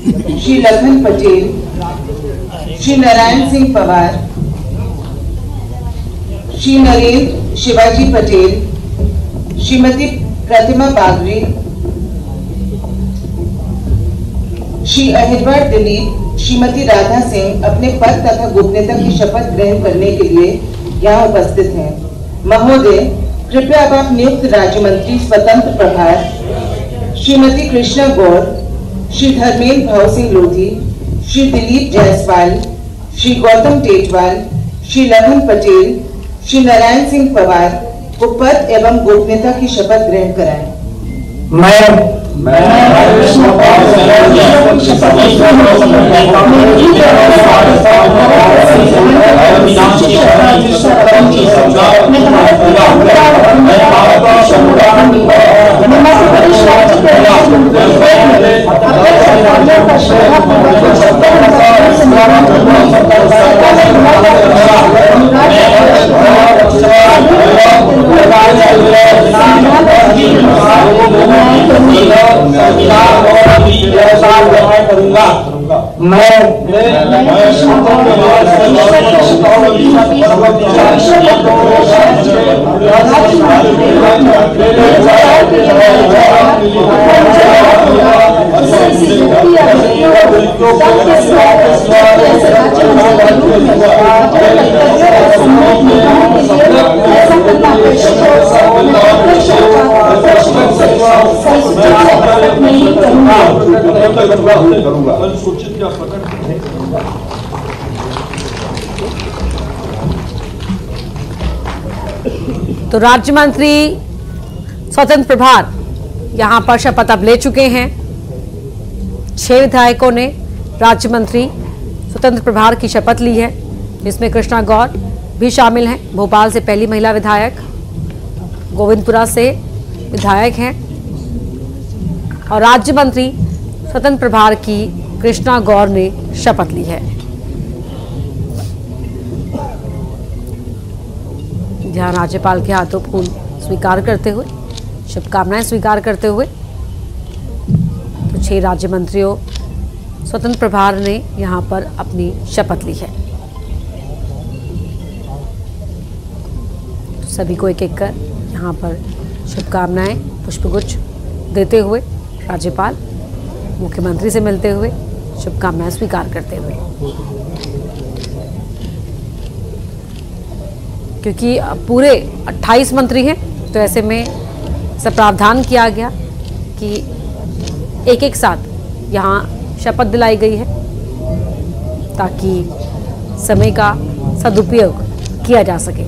श्री लखन पटेल, श्री नारायण सिंह पवार, श्री नरेंद्र शिवाजी पटेल, श्रीमती प्रतिमा बागरी, श्री अहिरवार दिलीप, श्रीमती राधा सिंह अपने पद तथा गोपनीयता की शपथ ग्रहण करने के लिए यहाँ उपस्थित हैं। महोदय, कृपया अब आप नियुक्त राज्य मंत्री स्वतंत्र प्रभार श्रीमती कृष्णा गौर, श्री धर्मेंद्र भाव सिंह लोधी, श्री दिलीप जायसवाल, श्री गौतम टेटवाल, श्री लखन पटेल, श्री नारायण सिंह पवार को पद एवं गोपनीयता की शपथ ग्रहण कराएं। तो राज्य मंत्री स्वतंत्र प्रभार यहां पर शपथ अब ले चुके हैं। 6 विधायकों ने राज्य मंत्री स्वतंत्र प्रभार की शपथ ली है, जिसमें कृष्णा गौर भी शामिल हैं। भोपाल से पहली महिला विधायक, गोविंदपुरा से विधायक हैं और राज्य मंत्री स्वतंत्र प्रभार की कृष्णा गौर ने शपथ ली है। जहां राज्यपाल के हाथों फूल स्वीकार करते हुए, शुभकामनाएं स्वीकार करते हुए तो 6 राज्य मंत्रियों स्वतंत्र प्रभार ने यहां पर अपनी शपथ ली है। तो सभी को एक एक कर यहां पर शुभकामनाएं, पुष्पगुच्छ देते हुए राज्यपाल मुख्यमंत्री से मिलते हुए शुभकामनाएं स्वीकार करते हुए, क्योंकि पूरे 28 मंत्री हैं तो ऐसे में सब प्रावधान किया गया कि एक एक साथ यहाँ शपथ दिलाई गई है ताकि समय का सदुपयोग किया जा सके।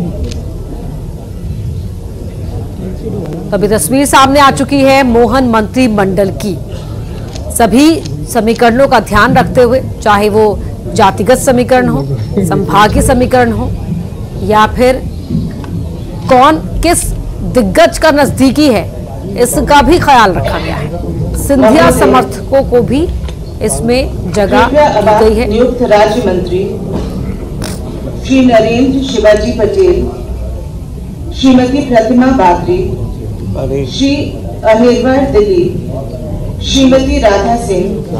तो अभी तस्वीर सामने आ चुकी है मोहन मंत्रिमंडल की। सभी समीकरणों का ध्यान रखते हुए, चाहे वो जातिगत समीकरण हो, संभागीय समीकरण हो या फिर कौन किस दिग्गज का नजदीकी है, इसका भी ख्याल रखा गया है। सिंधिया समर्थकों को भी इसमें जगह दी गई है। नियुक्त राज्य मंत्री श्री नरेंद्र शिवाजी पटेल, श्रीमती प्रतिमा बागरी, श्री अहिरवार दिलीप, श्रीमती राधा सिंह,